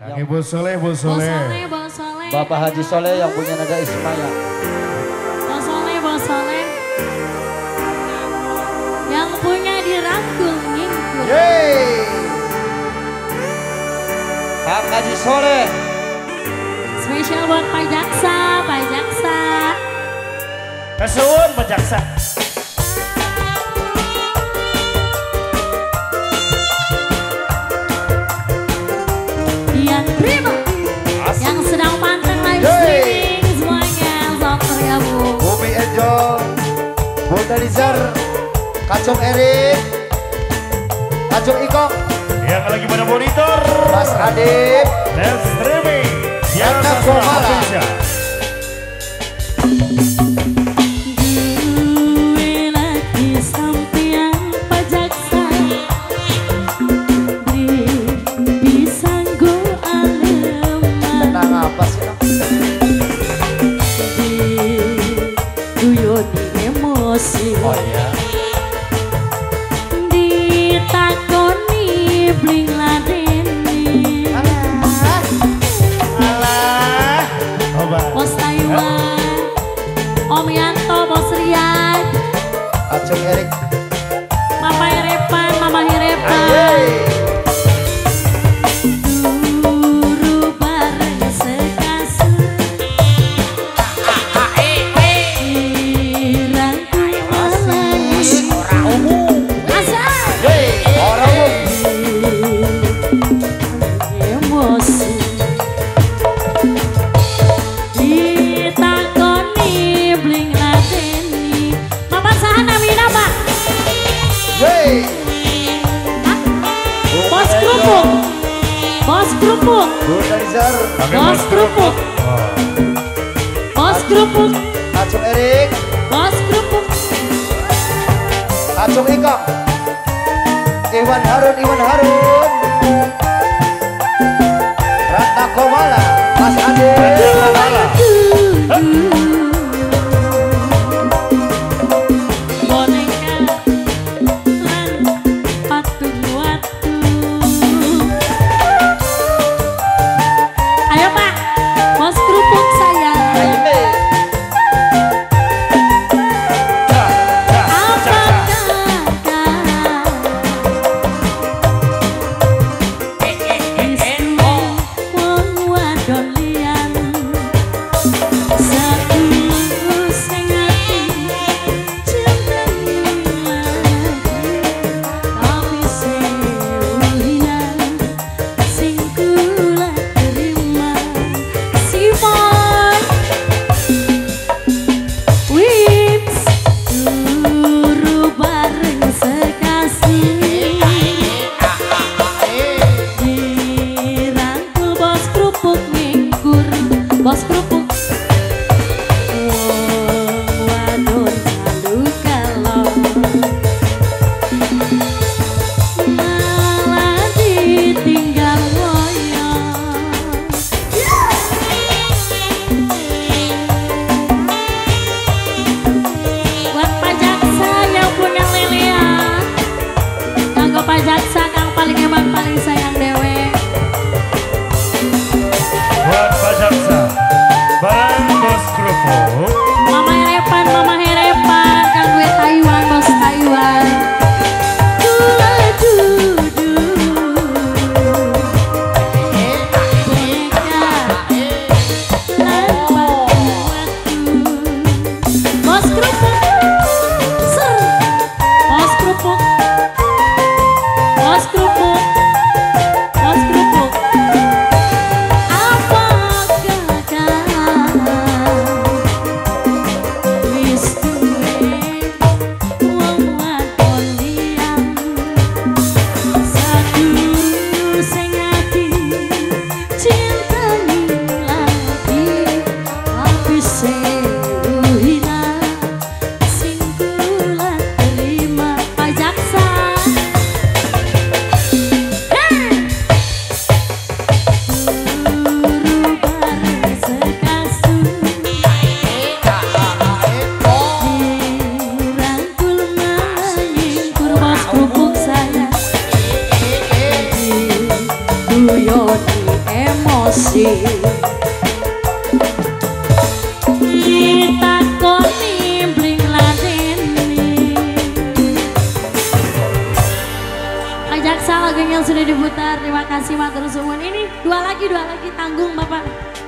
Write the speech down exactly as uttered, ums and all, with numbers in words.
Kang Ibu Soleh, Bu Soleh. Soleh, Bang Soleh. Bapak Haji Soleh yang punya nada Ismaya. Bang Soleh, Bang Soleh. Yang punya dirangkul ngingkul. Yeay. Kang Haji Soleh. Spesial buat Pak Jaksa, Pak Jaksa. Kesuwun Pak Jaksa. Yang terima. Yang sedang panteng live streaming semuanya. Dokter ya Bu. Bumi Angel. Bunda Lizar. Kacung Erik. Kacung Ikong. Yang lagi pada monitor. Mas Adib. Live streaming. Yang Yata sastra Komala. Indonesia. Gue lagi sampean Pak Jaksa. Beri pisang go aleman. Tenang apa sih? Nom? Di guyoni emosi. Oh iya. Ditakoni bling ladeni. Alah. Coba. Bos Taiwan, Om Yanto, Bos Rian, Kacung Erik. Papa Hirepan, Mama Hirepan. Yeay. Duru bareng sekasur. Dirangkul alami. Asal. Yeay. Orang umum. Emosi. Ditakoni bling ladeni. Mama saha namina Pak? Yeay. Hah? Bos kerupuk. Bos kerupuk. Bunda Lizar. Kami Bos kerupuk. Oh. Bos kerupuk. Kacung Erik. Bos kerupuk. Kacung Ikong. Iwan Harun, Iwan Harun. Ratna Komala. Mas Adib. Komala. Boneka lan patung watu. Ayo Pak, bos kerupuk saya. Ayo, Mei. Apa kakak Kita koni bling ladeni. Ajak lagunya sudah diputar. Terima kasih matur suwun. Ini dua lagi dua lagi tanggung Bapak.